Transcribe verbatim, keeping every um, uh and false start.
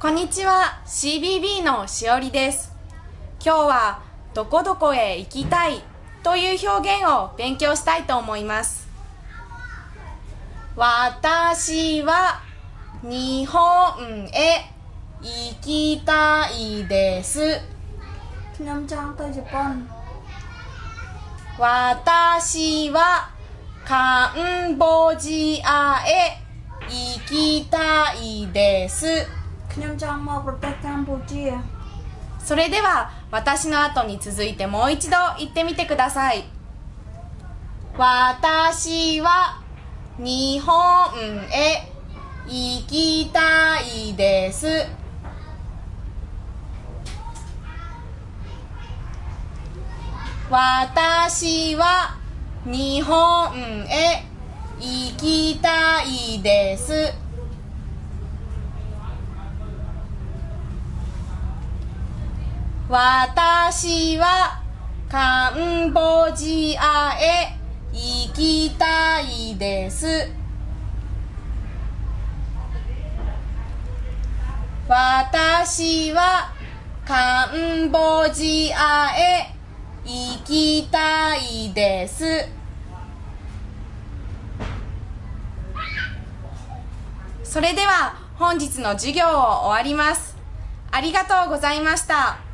こんにちは、シービービー のしおりです。今日はどこどこへ行きたいという表現を勉強したいと思います。私は日本へ行きたいです。 ខ្ញុំចង់ទៅជប៉ុន。 私はカンボジアへ行きたいです。 ខ្ញុំចង់មកប្រទេសកម្ពុជា。 それでは私の後に続いてもう一度言ってみてください。私は日本へ行きたいです。私は日本へ行きたいです。私はカンボジアへ行きたいです。私はカンボジアへ行きたいです。それでは本日の授業を終わります。ありがとうございました。